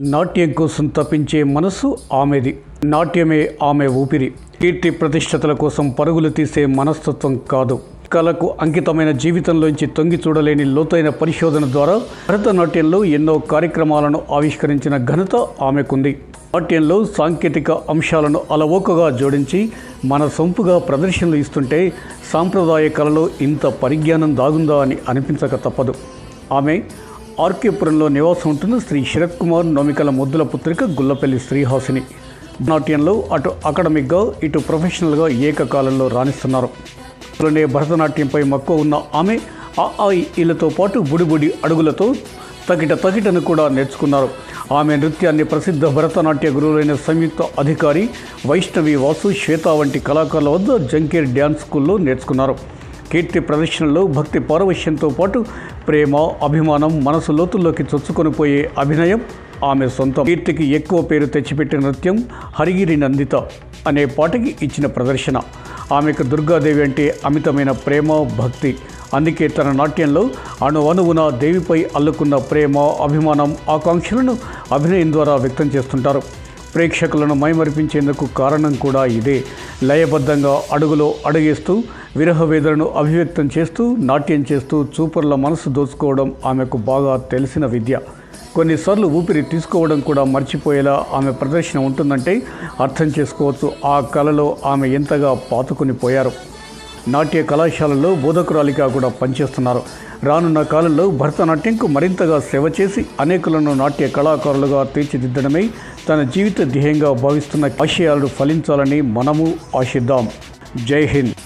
నాట్యం కోసం తప్పించే మనసు ఆమెది. నాట్యమే ఆమె ఊపిరి. కీర్తి ప్రతిష్టతల కోసం పరుగులు తీసే మనస్తత్వం కాదు. కళకు అంకితమైన జీవితంలోంచి తొంగి చూడలేని లోతైన పరిశోధన ద్వారా భరతనాట్యంలో ఎన్నో కార్యక్రమాలను ఆవిష్కరించిన ఘనత ఆమెకుంది. నాట్యంలో సాంకేతిక అంశాలను అలవోకగా జోడించి మన సొంపుగా ప్రదర్శనలు ఇస్తుంటే సాంప్రదాయ కళలో ఇంత పరిజ్ఞానం దాగుందా అని అనిపించక తప్పదు. ఆమె ఆర్కేపురంలో నివాసం ఉంటున్న శ్రీ శరత్ కుమార్ నోమికల ముద్దుల పుత్రిక గుల్లపల్లి శ్రీహాసిని. నాట్యంలో అటు అకాడమిక్గా ఇటు ప్రొఫెషనల్గా ఏకకాలంలో రాణిస్తున్నారు. భరతనాట్యంపై మక్కువ ఉన్న ఆమె ఈలతో పాటు బుడిబుడి అడుగులతో తకిటను కూడా నేర్చుకున్నారు. ఆమె నృత్యాన్ని ప్రసిద్ధ భరతనాట్య గురువులైన సంయుక్త అధికారి వైష్ణవి వాసు, శ్వేత వంటి కళాకారుల వద్ద జంకేర్ డ్యాన్స్ స్కూల్లో నేర్చుకున్నారు. కీర్తి ప్రదర్శనలో భక్తి పారవశ్యంతో పాటు ప్రేమ, అభిమానం, మనసు లోతుల్లోకి చొచ్చుకొనిపోయే అభినయం ఆమె సొంతం. కీర్తికి ఎక్కువ పేరు తెచ్చిపెట్టిన నృత్యం హరిగిరి నందిత అనే పాటకి ఇచ్చిన ప్రదర్శన. ఆమెకు దుర్గాదేవి అంటే అమితమైన ప్రేమ, భక్తి. అందుకే తన నాట్యంలో అణువణువున దేవిపై అల్లుకున్న ప్రేమ, అభిమానం, ఆకాంక్షలను అభినయం ద్వారా వ్యక్తం చేస్తుంటారు. ప్రేక్షకులను మైమరిపించేందుకు కారణం కూడా ఇదే. లయబద్ధంగా అడుగులో అడుగేస్తూ విరహవేదనను అభివ్యక్తం చేస్తూ నాట్యం చేస్తూ చూపర్ల మనసు దోచుకోవడం ఆమెకు బాగా తెలిసిన విద్య. కొన్నిసార్లు ఊపిరి తీసుకోవడం కూడా మర్చిపోయేలా ఆమె ప్రదర్శన ఉంటుందంటే అర్థం చేసుకోవచ్చు ఆ కళలో ఆమె ఎంతగా పాతుకుని పోయారు. నాట్య కళాశాలలో బోధకురాలిగా కూడా పనిచేస్తున్నారు. రానున్న కాలంలో భరతనాట్యంకు మరింతగా సేవ చేసి అనేకులను నాట్య కళాకారులుగా తీర్చిదిద్దడమే తన జీవిత ధ్యేయంగా భావిస్తున్న ఆశయాలను ఫలించాలని మనము ఆశిద్దాం. జై హింద్.